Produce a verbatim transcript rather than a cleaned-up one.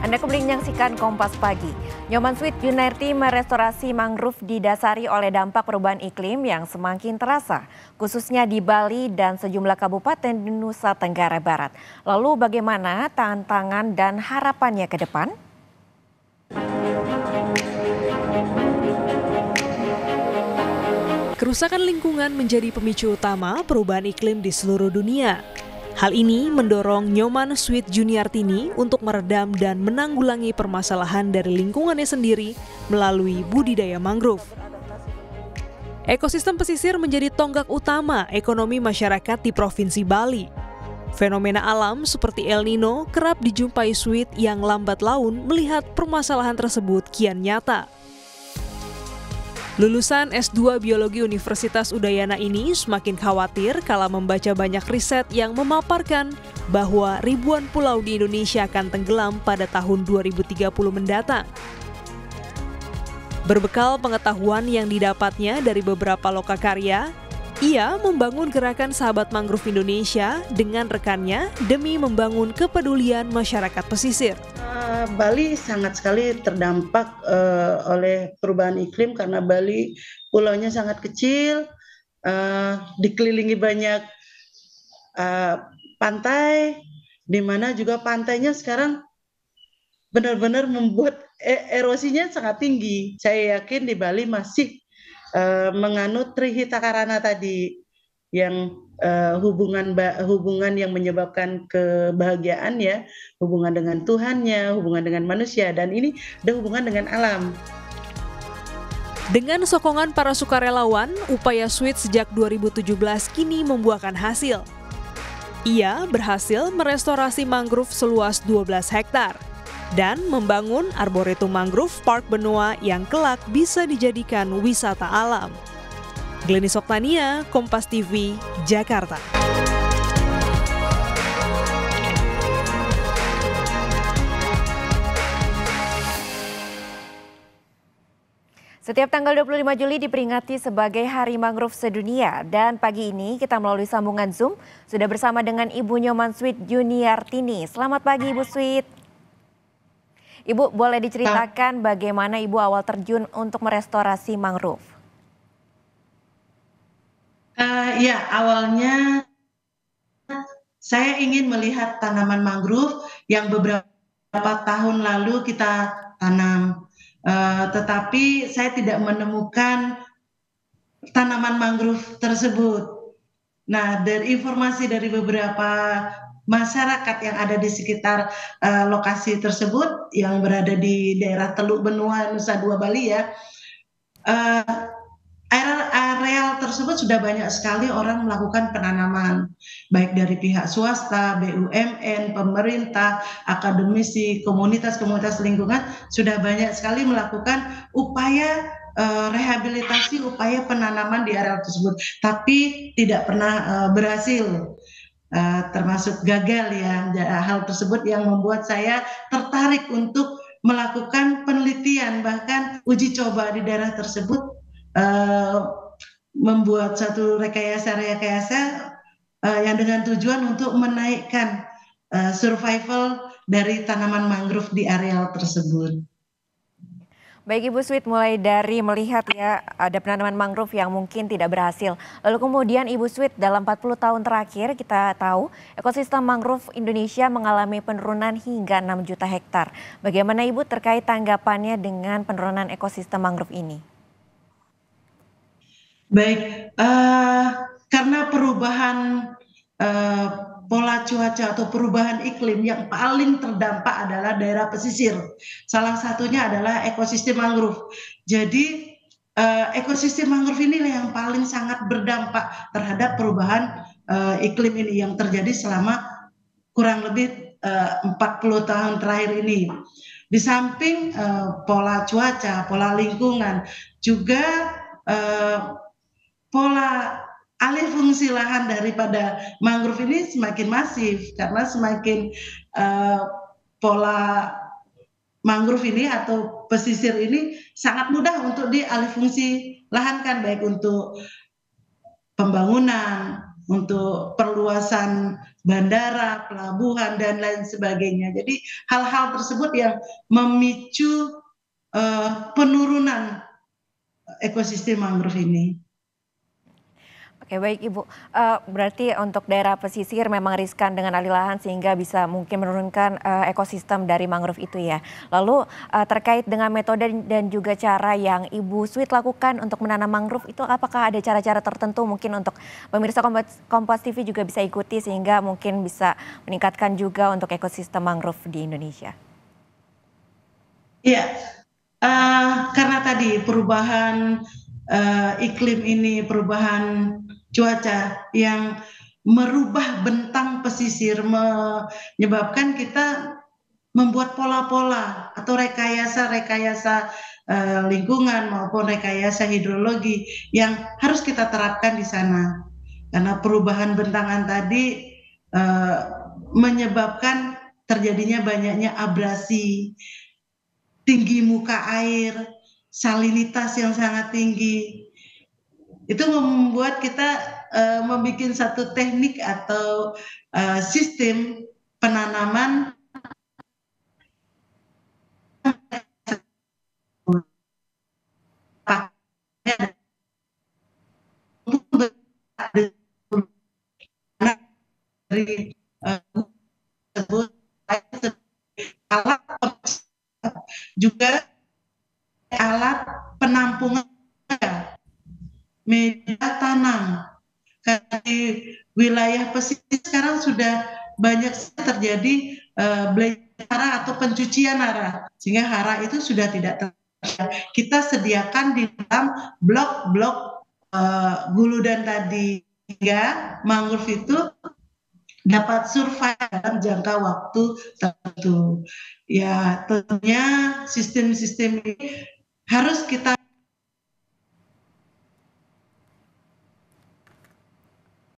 Anda kembali menyaksikan Kompas Pagi. Nyoman Sweet Juniarti merestorasi mangrove didasari oleh dampak perubahan iklim yang semakin terasa, khususnya di Bali dan sejumlah kabupaten di Nusa Tenggara Barat. Lalu bagaimana tantangan dan harapannya ke depan? Kerusakan lingkungan menjadi pemicu utama perubahan iklim di seluruh dunia. Hal ini mendorong Nyoman Sweet Juniartini untuk meredam dan menanggulangi permasalahan dari lingkungannya sendiri melalui budidaya mangrove. Ekosistem pesisir menjadi tonggak utama ekonomi masyarakat di Provinsi Bali. Fenomena alam seperti El Nino kerap dijumpai Sweet yang lambat laun melihat permasalahan tersebut kian nyata. Lulusan S dua Biologi Universitas Udayana ini semakin khawatir kala membaca banyak riset yang memaparkan bahwa ribuan pulau di Indonesia akan tenggelam pada tahun dua ribu tiga puluh mendatang. Berbekal pengetahuan yang didapatnya dari beberapa lokakarya, ia membangun gerakan Sahabat Mangrove Indonesia dengan rekannya demi membangun kepedulian masyarakat pesisir. Bali sangat sekali terdampak uh, oleh perubahan iklim karena Bali pulaunya sangat kecil, uh, dikelilingi banyak uh, pantai, di mana juga pantainya sekarang benar-benar membuat erosinya sangat tinggi. Saya yakin di Bali masih uh, menganut Trihita Karana tadi, yang uh, hubungan hubungan yang menyebabkan kebahagiaan ya, hubungan dengan Tuhannya, hubungan dengan manusia, dan ini ada hubungan dengan alam. Dengan sokongan para sukarelawan, upaya Sweet sejak dua ribu tujuh belas kini membuahkan hasil. Ia berhasil merestorasi mangrove seluas dua belas hektar dan membangun Arboretum Mangrove Park Benoa yang kelak bisa dijadikan wisata alam. Glenis Oktania, Kompas T V, Jakarta. Setiap tanggal dua puluh lima Juli diperingati sebagai Hari Mangrove Sedunia, dan pagi ini kita melalui sambungan Zoom sudah bersama dengan Ibu Nyoman Sweet Juniartini. Selamat pagi Ibu Sweet. Ibu, boleh diceritakan bagaimana Ibu awal terjun untuk merestorasi mangrove? Uh, ya, awalnya saya ingin melihat tanaman mangrove yang beberapa tahun lalu kita tanam, uh, tetapi saya tidak menemukan tanaman mangrove tersebut. Nah, dari informasi dari beberapa masyarakat yang ada di sekitar uh, lokasi tersebut yang berada di daerah Teluk Benoa, Nusa Dua Bali ya, uh, area tersebut sudah banyak sekali orang melakukan penanaman, baik dari pihak swasta, B U M N, pemerintah, akademisi, komunitas-komunitas lingkungan sudah banyak sekali melakukan upaya uh, rehabilitasi, upaya penanaman di area tersebut, tapi tidak pernah uh, berhasil, uh, termasuk gagal ya. Hal tersebut yang membuat saya tertarik untuk melakukan penelitian, bahkan uji coba di daerah tersebut. Uh, membuat satu rekayasa-rekayasa uh, yang dengan tujuan untuk menaikkan uh, survival dari tanaman mangrove di areal tersebut. Baik Ibu Sweet, mulai dari melihat ya ada penanaman mangrove yang mungkin tidak berhasil. Lalu kemudian Ibu Sweet, dalam empat puluh tahun terakhir kita tahu ekosistem mangrove Indonesia mengalami penurunan hingga enam juta hektar. Bagaimana Ibu terkait tanggapannya dengan penurunan ekosistem mangrove ini? Baik, uh, karena perubahan uh, pola cuaca atau perubahan iklim yang paling terdampak adalah daerah pesisir. Salah satunya adalah ekosistem mangrove. Jadi uh, ekosistem mangrove inilah yang paling sangat berdampak terhadap perubahan uh, iklim ini yang terjadi selama kurang lebih uh, empat puluh tahun terakhir ini. Di samping uh, pola cuaca, pola lingkungan, juga uh, pola alih fungsi lahan daripada mangrove ini semakin masif, karena semakin uh, pola mangrove ini atau pesisir ini sangat mudah untuk dialih fungsi lahankan, baik untuk pembangunan, untuk perluasan bandara, pelabuhan, dan lain sebagainya. Jadi hal-hal tersebut yang memicu uh, penurunan ekosistem mangrove ini. Oke, baik Ibu. Uh, berarti untuk daerah pesisir memang riskan dengan alih lahan sehingga bisa mungkin menurunkan uh, ekosistem dari mangrove itu ya. Lalu uh, terkait dengan metode dan juga cara yang Ibu Sweet lakukan untuk menanam mangrove itu, apakah ada cara-cara tertentu mungkin untuk pemirsa Kompas, Kompas T V juga bisa ikuti sehingga mungkin bisa meningkatkan juga untuk ekosistem mangrove di Indonesia? Iya, uh, karena tadi perubahan uh, iklim ini, perubahan cuaca yang merubah bentang pesisir, menyebabkan kita membuat pola-pola atau rekayasa-rekayasa uh, lingkungan maupun rekayasa hidrologi yang harus kita terapkan di sana. Karena perubahan bentangan tadi uh, menyebabkan terjadinya banyaknya abrasi, tinggi muka air, salinitas yang sangat tinggi. Itu membuat kita uh, membuat satu teknik atau uh, sistem penanaman dari uh, tersebut alat juga alat penampungan media tanam. Karena di wilayah pesisir sekarang sudah banyak terjadi uh, hara atau pencucian hara, sehingga hara itu sudah tidak terjadi. Kita sediakan di dalam blok-blok uh, guludan tadi, sehingga mangrove itu dapat survive dalam jangka waktu tertentu. Ya, tentunya sistem-sistem ini harus kita